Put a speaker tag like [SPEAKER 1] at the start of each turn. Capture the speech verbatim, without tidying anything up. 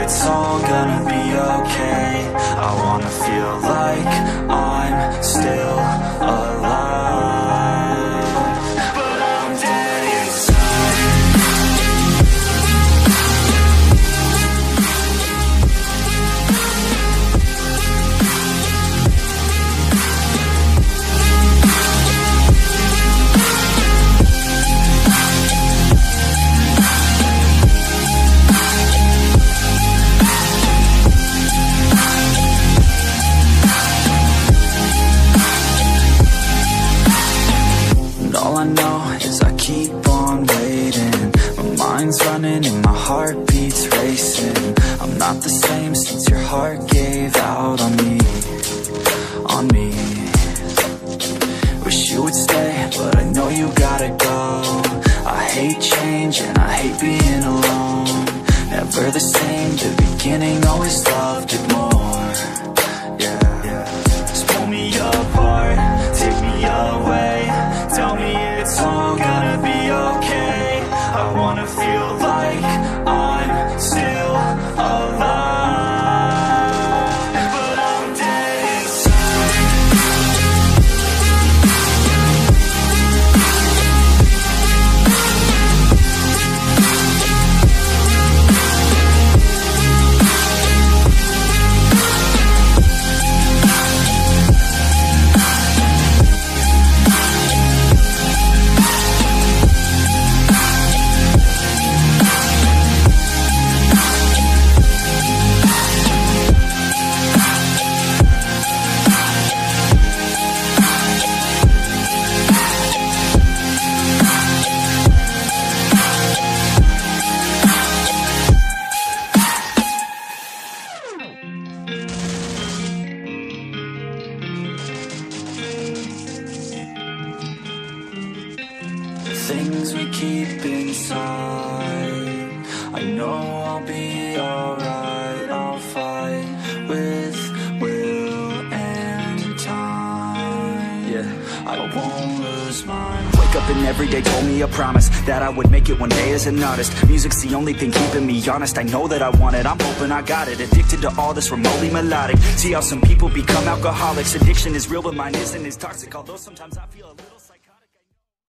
[SPEAKER 1] it's all gonna be okay. I wanna feel like I'm still alive, but I'm dead inside. I know is I keep on waiting. My mind's running and my heart beats racing. I'm not the same since your heart gave out on me, on me. Wish you would stay, but I know you gotta go. I hate change and I hate being alone. Never the same, the beginning always loved it more. Yeah, yeah. Just pull me apart, take me away. Tell me it's all gonna be okay. I wanna feel like I'm still alive, but I'm dead inside. Things we keep inside, I know I'll be alright. I'll fight with will and time. Yeah, I won't lose mine. Wake up and every day told me a promise that I would make it one day as an artist. Music's the only thing keeping me honest. I know that I want it, I'm hoping I got it. Addicted to all this remotely melodic. See how some people become alcoholics. Addiction is real but mine isn't as toxic. Although sometimes I feel a little psych